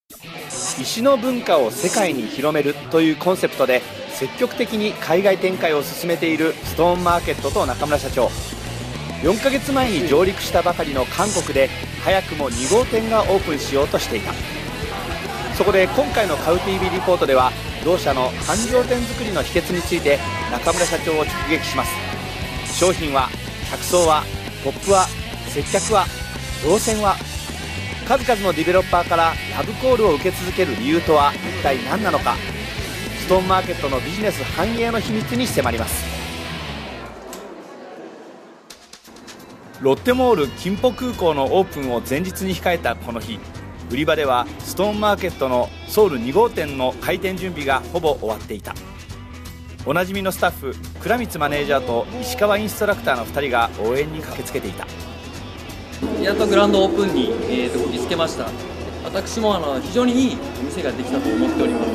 石の文化を世界に広めるというコンセプトで積極的に海外展開を進めているストーンマーケットと中村社長。4ヶ月前に上陸したばかりの韓国で早くも2号店がオープンしようとしていた。そこで今回の買う TV リポートでは同社の繁盛店作りの秘訣について中村社長を直撃します。商品は、客層は、ポップは、接客は、動線は、数々のディベロッパーからラブコールを受け続ける理由とは一体何なのか。ストーンマーケットのビジネス繁栄の秘密に迫ります。ロッテモール金浦空港のオープンを前日に控えたこの日、売り場ではストーンマーケットのソウル2号店の開店準備がほぼ終わっていた。おなじみのスタッフ倉光マネージャーと石川インストラクターの2人が応援に駆けつけていた。 やっとグランドオープンに、こぎつけました。私も非常にいいお店ができたと思っております。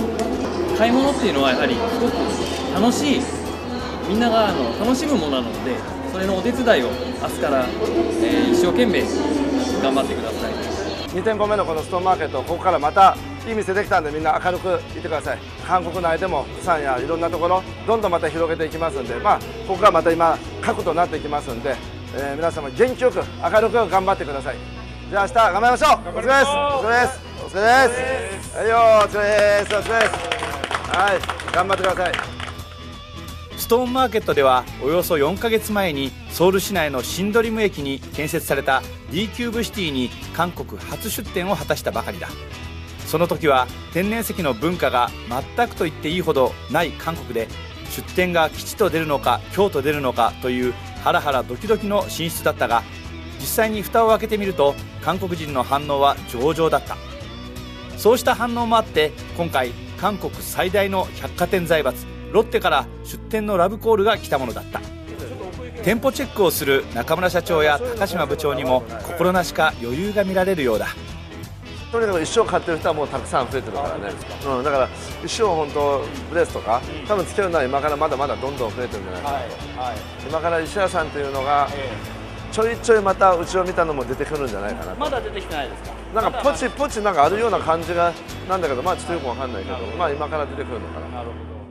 買い物っていうのはやはりすごく楽しい、みんなが楽しむものなので、それのお手伝いを明日から、一生懸命頑張ってください。 2店舗目のこのストーンマーケット、ここからまたいい店できたんで、みんな明るくいてください。韓国内でも釜山やいろんなところどんどんまた広げていきますんで、ここがまた今核となっていきますんで、皆様元気よく明るく頑張ってください。じゃあ明日頑張りましょう。お疲れです。お疲れです。お疲れです。はいよ、お疲れです。お疲れです。はい、頑張ってください。 ストーンマーケットではおよそ4ヶ月前にソウル市内のシンドリム駅に建設された D キューブシティに韓国初出店を果たしたばかりだ。その時は天然石の文化が全くと言っていいほどない韓国で、出店が吉と出るのか凶と出るのかというハラハラドキドキの進出だったが、実際に蓋を開けてみると韓国人の反応は上々だった。そうした反応もあって今回韓国最大の百貨店財閥ロッテから出店のラブコールが来たものだった。店舗チェックをする中村社長や高島部長にも心なしか余裕が見られるようだ。 とにかく一生買ってる人はもうたくさん増えてるからね、だから一生本当ブレスとか多分つけるのは今からまだまだどんどん増えてるんじゃないかなと、今から石屋さんというのがちょいちょいまたうちを見たのも出てくるんじゃないかなと。 まだ出てきてないですか。 なんかポチポチなんかあるような感じがなんだけど、ちょっとよくわかんないけど、今から出てくるのかな。 なるほど。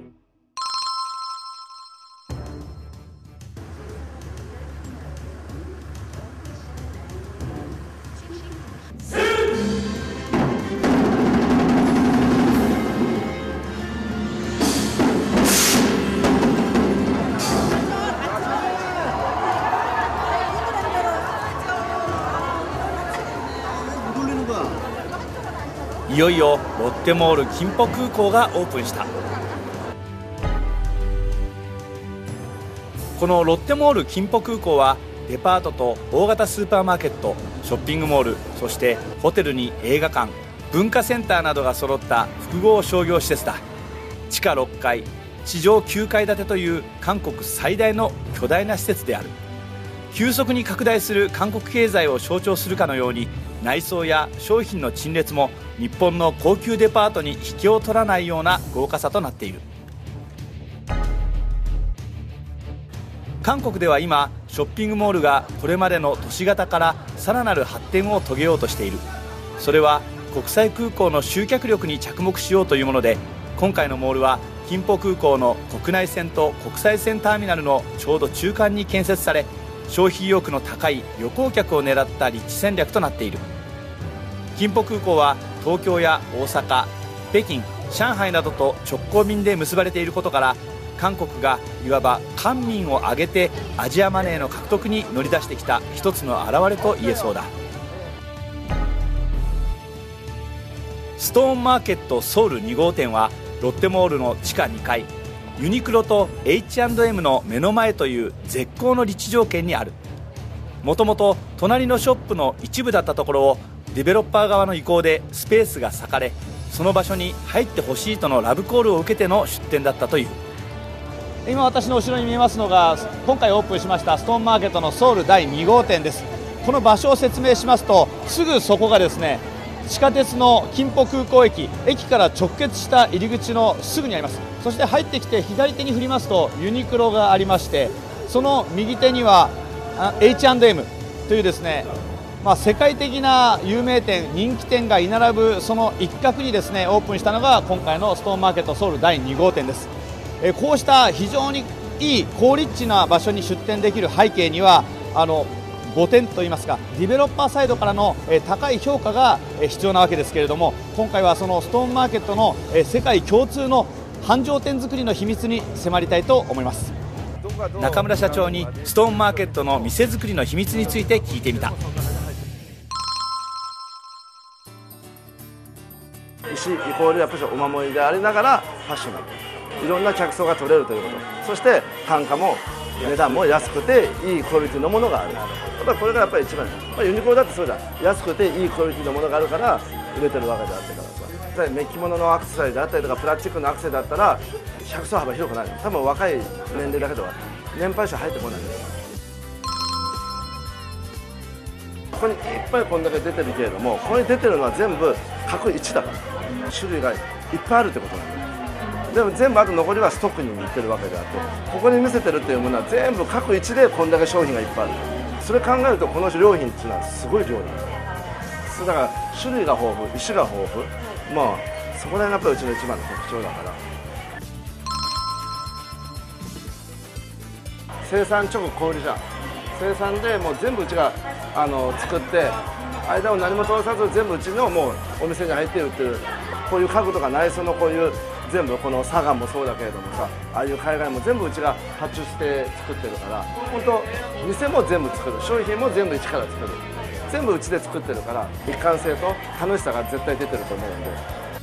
いよいよロッテモール金浦空港がオープンした。このロッテモール金浦空港はデパートと大型スーパーマーケット、ショッピングモール、そしてホテルに映画館、文化センターなどが揃った複合商業施設だ。地下6階、地上9階建てという韓国最大の巨大な施設である。急速に拡大する韓国経済を象徴するかのように、内装や商品の陳列も日本の高級デパートに引けを取らないような豪華さとなっている。韓国では今ショッピングモールがこれまでの都市型からさらなる発展を遂げようとしている。それは国際空港の集客力に着目しようというもので、今回のモールは金浦空港の国内線と国際線ターミナルのちょうど中間に建設され、消費意欲の高い旅行客を狙った立地戦略となっている。金浦空港は東京や大阪、北京、上海などと直行便で結ばれていることから、韓国がいわば官民を挙げてアジアマネーの獲得に乗り出してきた一つの表れと言えそうだ。ストーンマーケットソウル2号店はロッテモールの地下2階、ユニクロと H&M の目の前という絶好の立地条件にある。もともと隣のショップの一部だったところをデベロッパー側の意向でスペースが割かれ、その場所に入ってほしいとのラブコールを受けての出店だったという。今私の後ろに見えますのが今回オープンしましたストーンマーケットのソウル第2号店です。この場所を説明しますと、すぐそこがですね、地下鉄の金浦空港駅から直結した入り口のすぐにあります。そして入ってきて左手に振りますとユニクロがありまして、その右手にはH&M というですね、 世界的な有名店、人気店が居並ぶその一角にですねオープンしたのが今回のストーンマーケットソウル第2号店です。こうした非常にいい高立地な場所に出店できる背景には5点といいますかディベロッパーサイドからの高い評価が必要なわけですけれども、今回はそのストーンマーケットの世界共通の繁盛店作りの秘密に迫りたいと思います。中村社長にストーンマーケットの店作りの秘密について聞いてみた。 石イコールやっぱりお守りでありながらファッショナブル、いろんな着想が取れるということ、そして単価も値段も安くていいクオリティのものがある。やっぱりこれがやっぱり一番、ユニクロだってそうじゃん、安くていいクオリティのものがあるから売れてるわけであってからさ、メッキ物のアクセサリーであったりとかプラスチックのアクセだったら着想幅広くない。多分若い年齢だけど年配者入ってこないんですよ。ここにいっぱいこんだけ出てるけれども、ここに出てるのは全部各1だから種類がいっぱいあるってことなんだよ。でも全部あと残りはストックに売ってるわけであって、ここに見せてるっていうものは全部各1でこんだけ商品がいっぱいある。それ考えるとこの良品っていうのはすごい量なんですよ。だから種類が豊富、石が豊富、そこら辺がやっぱりうちの一番の特徴だから。生産直後小売りじゃん。生産でもう全部うちが作って間を何も通さず全部うちのもうお店に入って売ってる。こういう家具とか内装のこういう全部このサガンもそうだけれどもさ、ああいう海外も全部うちが発注して作ってるから、本当店も全部作る、商品も全部一から作る、全部うちで作ってるから一貫性と楽しさが絶対出てると思うんで、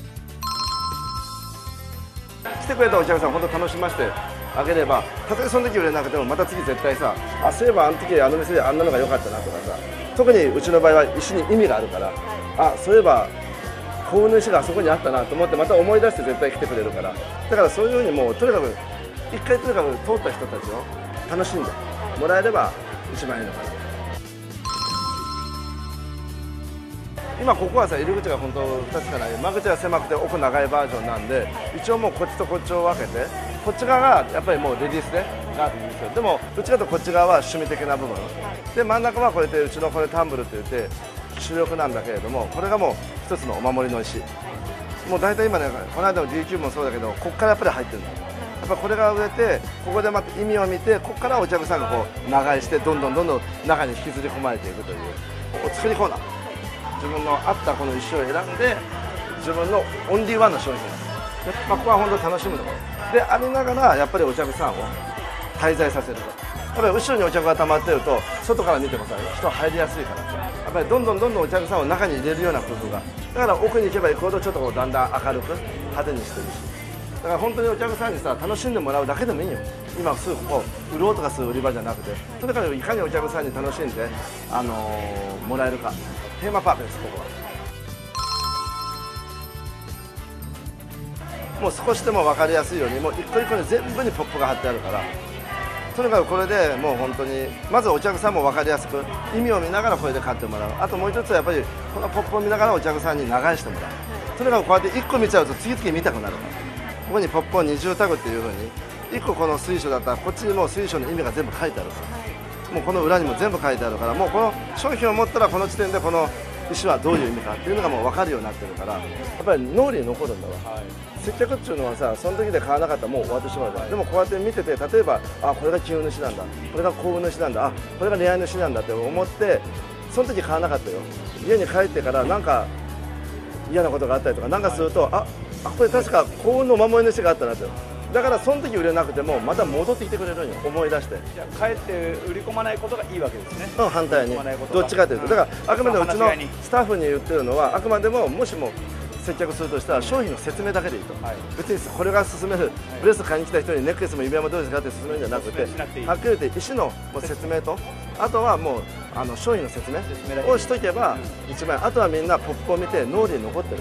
来てくれたお客さん本当楽しませてあげれば、たとえその時売れなくてもまた次絶対さ、そういえばあの時あの店であんなのが良かったなとかさ、特にうちの場合は石に意味があるから、そういえば幸運の石があそこにあったなと思ってまた思い出して絶対来てくれるから、だからそういうふうにもうとにかく一回とにかく通った人たちを楽しんでもらえれば一番いいのかな。今ここはさ入り口が本当2つしかない、間口が狭くて奥長いバージョンなんで、一応もうこっちとこっちを分けて、こっち側がやっぱりもうレディースでがあっていいんですよ。でもどっちかとこっち側は趣味的な部分で、真ん中はこれでうちのこれタンブルって言って主力なんだけれども、これがもう一つのお守りの石。もう大体今ね、この間の DQ もそうだけど、ここからやっぱり入ってるの。やっぱこれが売れて、ここでまた意味を見て、ここからお客さんがこう長居してどんどん中に引きずり込まれていくというお作りコーナー。自分の合ったこの石を選んで自分のオンリーワンの商品で、ここは本当に楽しむところでありながら、やっぱりお客さんを滞在させると。やっぱり後ろにお客が溜まってると外から見てもさ人入りやすいからさ、やっぱりどんどんお客さんを中に入れるような工夫が、だから奥に行けば行くほどちょっとこうだんだん明るく派手にしてるし、だから本当にお客さんにさ楽しんでもらうだけでもいいよ。今すぐこう売ろうとかする売り場じゃなくて、とにかくいかにお客さんに楽しんで、もらえるか、テーマパークです。ここはもう少しでも分かりやすいように、もう一個一個に全部にポップが貼ってあるから、とにかくこれでもう本当にまずお客さんも分かりやすく意味を見ながらこれで買ってもらう。あともう一つはやっぱりこのポップを見ながらお客さんに流してもらう。とにかくこうやって1個見ちゃうと次々見たくなるから、ここにポップを二重タグっていう風に1個この水晶だったらこっちにもう水晶の意味が全部書いてあるから、もうこの裏にも全部書いてあるから、もうこの商品を持ったらこの時点でこの石はどういう意味かっていうのがもう分かるようになってるから、やっぱり脳裏に残るんだわ。接客っていうのはさ、その時で買わなかったらもう終わってしまうから、でもこうやって見てて、例えばこれが金運主なんだ、これが幸運主なんだ、これが恋愛主なんだって思って、その時買わなかったよ、家に帰ってからなんか嫌なことがあったりとかなんかすると、これ確か幸運のお守りの主があったなって、だからその時売れなくてもまた戻ってきてくれるんよ、思い出して。 じゃあ帰って売り込まないことがいいわけですね。 反対にどっちかというと、だからあくまでうちのスタッフに言ってるのは、あくまでももしも接客するとしたら商品の説明だけでいいと、別にこれが勧めるブレス買いに来た人にネックレスも指輪もどうですかって勧めるんじゃなくて、はっきり言って石の説明と、あとはもう商品の説明をしとけば一番、あとはみんなポップを見て脳裏に残ってる。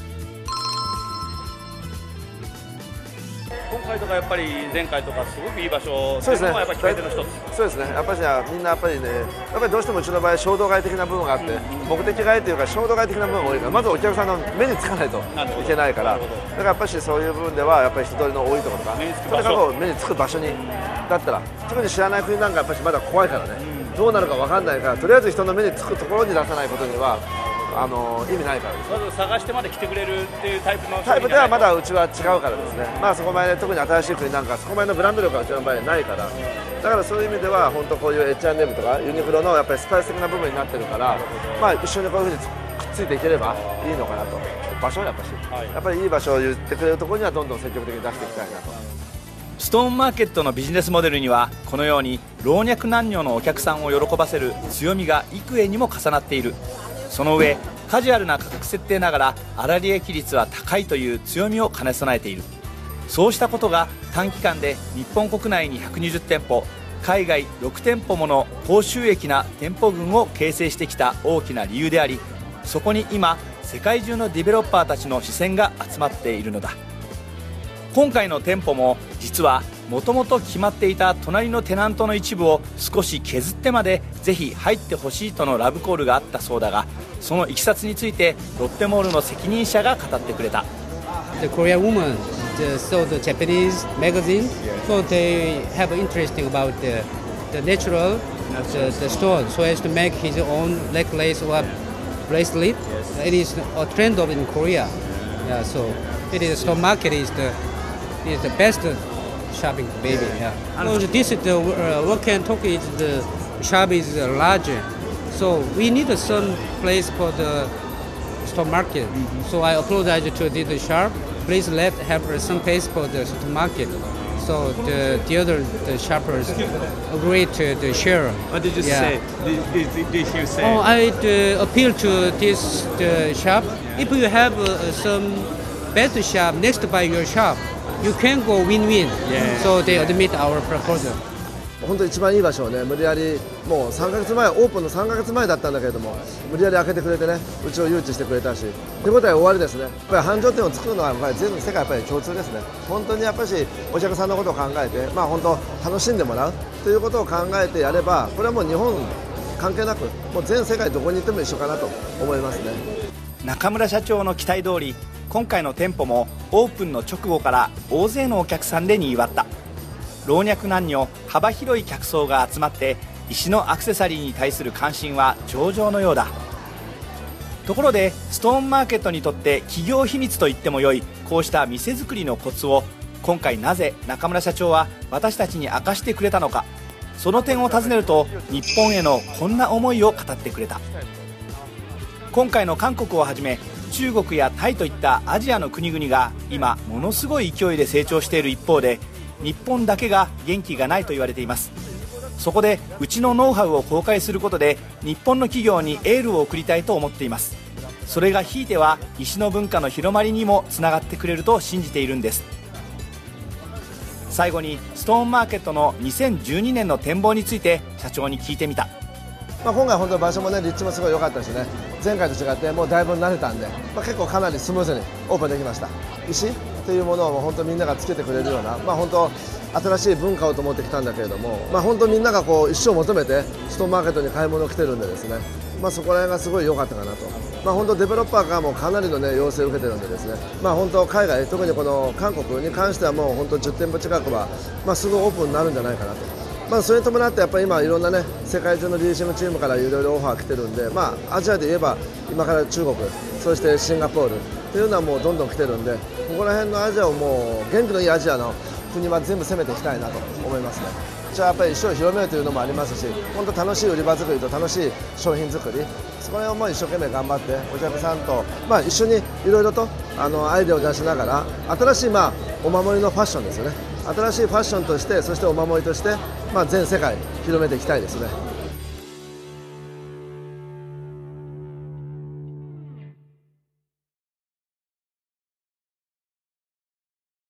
今回とかやっぱり前回とかすごくいい場所そうですね、 やっぱり決め手の一つ。 そうですね、やっぱりみんなやっぱりね、やっぱりどうしてもうちの場合衝動買い的な部分があって、目的買いというか衝動買い的な部分が多いから、まずお客さんの目につかないといけないから、だからやっぱりそういう部分ではやっぱり人通りの多いところとか、とにかく目につく場所にだったら、特に知らない国なんかやっぱりまだ怖いからね、 どうなるか分かんないから、とりあえず人の目につくところに出さないことには意味ないからです。 まず探してまで来てくれるっていうタイプのタイプではまだうちは違うからですね、そこまで特に新しい国なんかそこまでのブランド力がうちの場合ないから、だからそういう意味では本当こういう H&M とかユニクロのやっぱりスパイス的な部分になってるから、一緒にこういうふうにくっついていければいいのかなと。場所はやっぱりいい場所を言ってくれるところにはどんどん積極的に出していきたいなと。 ストーンマーケットのビジネスモデルにはこのように老若男女のお客さんを喜ばせる強みが幾重にも重なっている。その上カジュアルな価格設定ながら粗利益率は高いという強みを兼ね備えている。そうしたことが短期間で日本国内に120店舗海外6店舗もの高収益な店舗群を形成してきた大きな理由であり、そこに今世界中のディベロッパーたちの視線が集まっているのだ。今回の店舗も実はもともと決まっていた隣のテナントの一部を少し削ってまでぜひ入ってほしいとのラブコールがあったそうだが、そのいきさつについてロッテモールの責任者が語ってくれた。 The Korean woman saw the Japanese magazine, so they have interesting about the natural the stone, so as to make his own necklace or bracelet. It is a trend of in Korea. Yeah, so it is stone market is the best shopping baby. Yeah. So this is the what can talk is the shop is larger, so we need some place for the stock market. So I apologize to the shop. Please let have some place for the stock market. So the other shoppers agree to the share. What did you say? Did you say? Oh, I appeal to this shop. If you have some best shop next by your shop, you can go win-win. Yeah. So they admit our proposal. 本当一番いい場所をね、無理やりもう3ヶ月前、オープンの3ヶ月前だったんだけれども、無理やり開けてくれてね、うちを誘致してくれたし、手応え終わりですね。やっぱり繁盛店を作るのはやっぱり全世界やっぱり共通ですね。本当にやっぱりお客さんのことを考えて、本当楽しんでもらうということを考えてやれば、これはもう日本関係なく、もう全世界どこに行っても一緒かなと思いますね。 中村社長の期待通り、今回の店舗もオープンの直後から大勢のお客さんでにぎわった。老若男女幅広い客層が集まって石のアクセサリーに対する関心は上々のようだ。ところでストーンマーケットにとって企業秘密と言ってもよいこうした店作りのコツを今回なぜ中村社長は私たちに明かしてくれたのか、その点を尋ねると日本へのこんな思いを語ってくれた。今回の韓国をはじめ中国やタイといったアジアの国々が今ものすごい勢いで成長している一方で、日本だけが元気がないと言われています。そこでうちのノウハウを公開することで日本の企業にエールを送りたいと思っています。それがひいては石の文化の広まりにもつながってくれると信じているんです。最後にストーンマーケットの2012年の展望について社長に聞いてみた。 今回本当場所もね、立地もすごい良かったしね、前回と違ってもうだいぶ慣れたんで、結構かなりスムーズにオープンできました。石というものをもう本当みんながつけてくれるような、本当新しい文化をと思ってきたんだけれども、本当みんながこう一生求めてストーンマーケットに買い物来てるんでですね、そこら辺がすごい良かったかなと。本当デベロッパーからもかなりのね要請を受けてるんでですね、本当海外、特にこの韓国に関してはもう本当10店舗近くはすぐオープンになるんじゃないかなと。それに伴ってやっぱり今いろんなね世界中の DCM チームからいろいろオファー来てるんで、アジアで言えば今から中国、そしてシンガポールというのはもうどんどん来てるんで、ここら辺のアジアをもう元気のいいアジアの国は全部攻めていきたいなと思いますね。じゃあやっぱり一生広めるというのもありますし、本当楽しい売り場作りと楽しい商品作り、そこら辺をもう一生懸命頑張ってお客さんと一緒にいろいろとアイデアを出しながら新しいお守りのファッションですよね。新しいファッションとして、そしてお守りとして全世界広めていきたいですね。